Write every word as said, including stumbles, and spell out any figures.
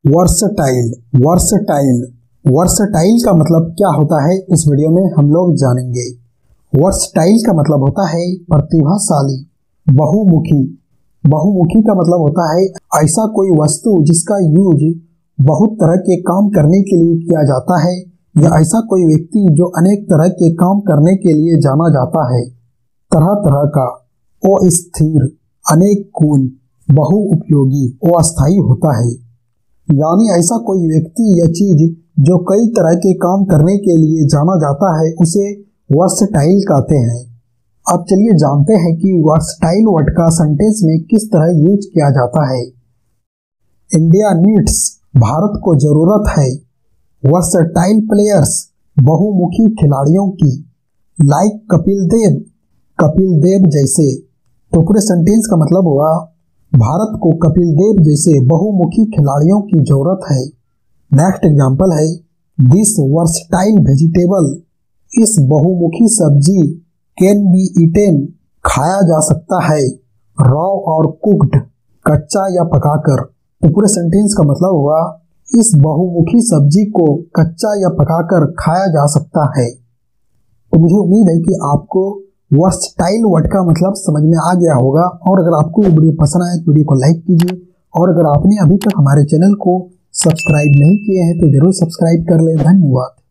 Versatile versatile versatile का मतलब क्या होता है इस वीडियो में हम लोग जानेंगे। वर्सटाइल का मतलब होता है प्रतिभाशाली, बहुमुखी। बहुमुखी का मतलब होता है ऐसा कोई वस्तु जिसका यूज बहुत तरह के काम करने के लिए किया जाता है, या ऐसा कोई व्यक्ति जो अनेक तरह के काम करने के लिए जाना जाता है। तरह तरह का, अस्थिर, अनेक गुण, बहुउपयोगी, अस्थायी होता है। यानी ऐसा कोई व्यक्ति या चीज जो कई तरह के काम करने के लिए जाना जाता है उसे वर्सटाइल कहते हैं। अब चलिए जानते हैं कि वर्सटाइल वर्ड का सेंटेंस में किस तरह यूज किया जाता है। इंडिया नीड्स, भारत को जरूरत है, वर्सटाइल प्लेयर्स, बहुमुखी खिलाड़ियों की, लाइक कपिल देव, कपिल देव जैसे। तो पूरे सेंटेंस का मतलब हुआ भारत को कपिल देव जैसे बहुमुखी खिलाड़ियों की जरूरत है। नेक्स्ट एग्जांपल है दिस वर्सटाइल वेजिटेबल, इस बहुमुखी सब्जी कैन बी ईटेन, खाया जा सकता है, रॉ और कुक्ड, कच्चा या पकाकर। तो पूरे सेंटेंस का मतलब हुआ इस बहुमुखी सब्जी को कच्चा या पकाकर खाया जा सकता है। तो मुझे उम्मीद है कि आपको वर्सटाइल वर्ड का मतलब समझ में आ गया होगा। और अगर आपको ये वीडियो पसंद आए तो वीडियो को लाइक कीजिए, और अगर आपने अभी तक हमारे चैनल को सब्सक्राइब नहीं किए हैं तो जरूर सब्सक्राइब कर लें। धन्यवाद।